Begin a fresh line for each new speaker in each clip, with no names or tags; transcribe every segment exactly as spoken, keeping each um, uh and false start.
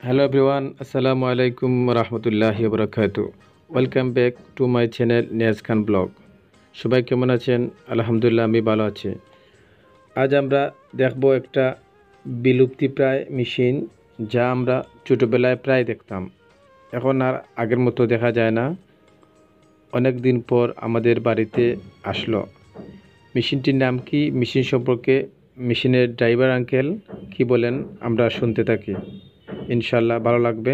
Hello everyone, Assalamu alaikum rahmatullahi wabarakatuh. Welcome back to my channel Niaz Khan Blog. সবাই কেমন আছেন? আলহামদুলিল্লাহ আমি ভালো আছি। আজ আমরা দেখব একটা বিলুপ্তিপ্রায় মেশিন যা আমরা ছোটবেলায় প্রায় দেখতাম। এখন আর আগের মতো দেখা যায় না। অনেক দিন পর আমাদের বাড়িতে আসলো। মেশিনটির নাম কি? মেশিন সম্পর্কে মেশিনের ড্রাইভার আঙ্কেল কি বলেন আমরা শুনতে থাকি। ইনশাল্লাহ ভালো লাগবে।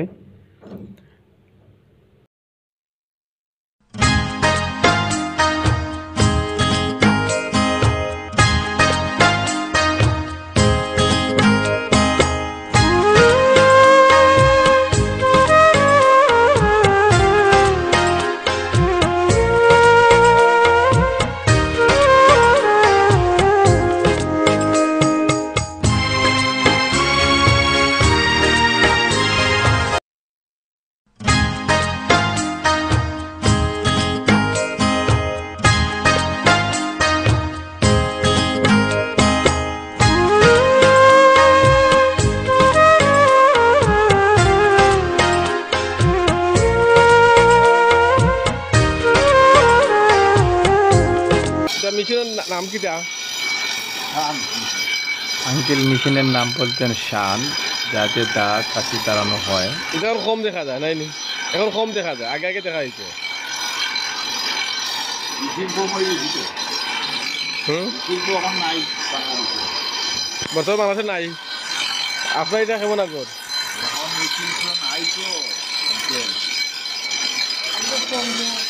মেশিনের নাম কি? আঙ্কেল মেশিনের নাম বলতেন শান, যাতে দাঁত কাশি দাঁড়ানো হয়। এটা এখন কম দেখা যায় নাই নি, এখন কম দেখা যায়, আগে আগে দেখা যাইছে। বছর বাংলাদেশে নাই। আপনার এটা কেমন আগর? নাই তো